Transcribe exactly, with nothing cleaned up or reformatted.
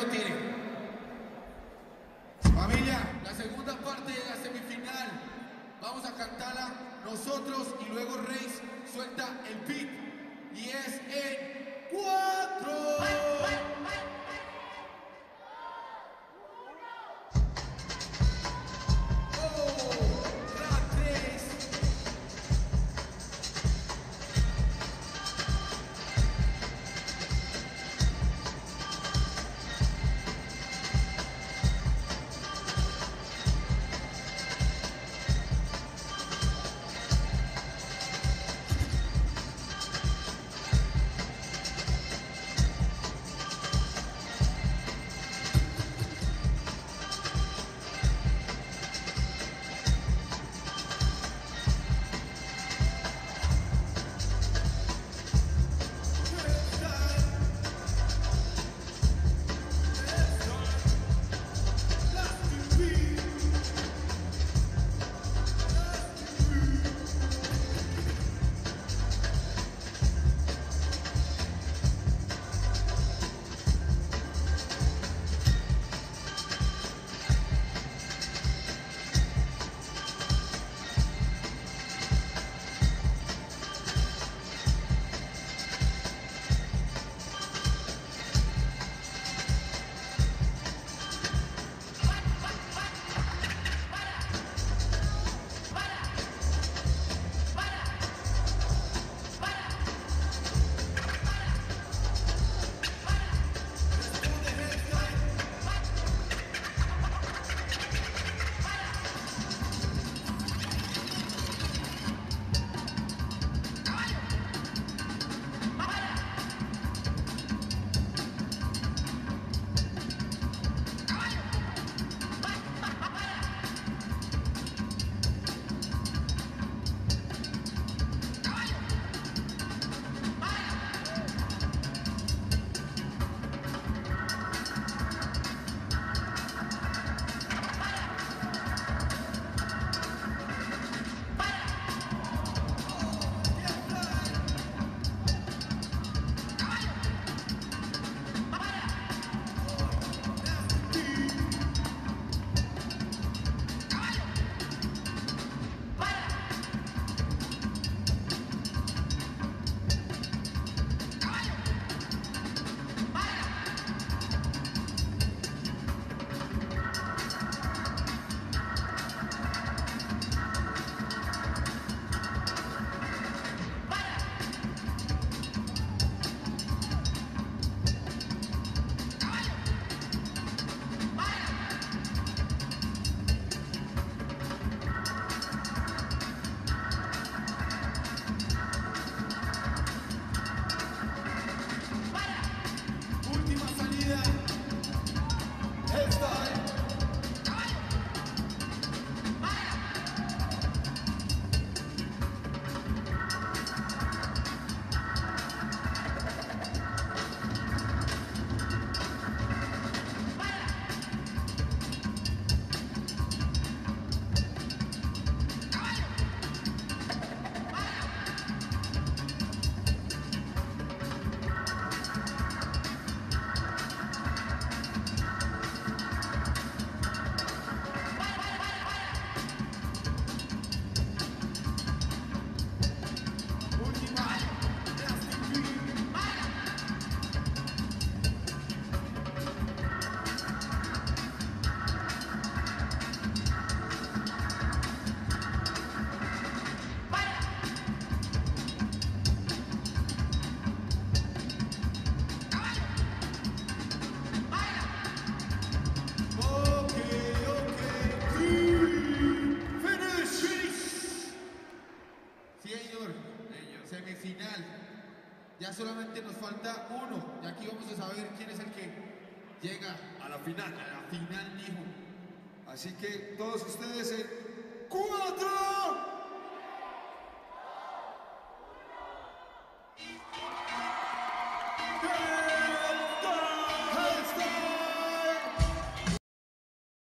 lo tiene. Familia, la segunda parte de la semifinal. Vamos a cantarla nosotros y luego Reis suelta el beat. Y es en cuatro. Semifinal. Ya solamente nos falta uno. Y aquí vamos a saber quién es el que llega a la final. A la final, mijo. Así que todos ustedes en cuatro.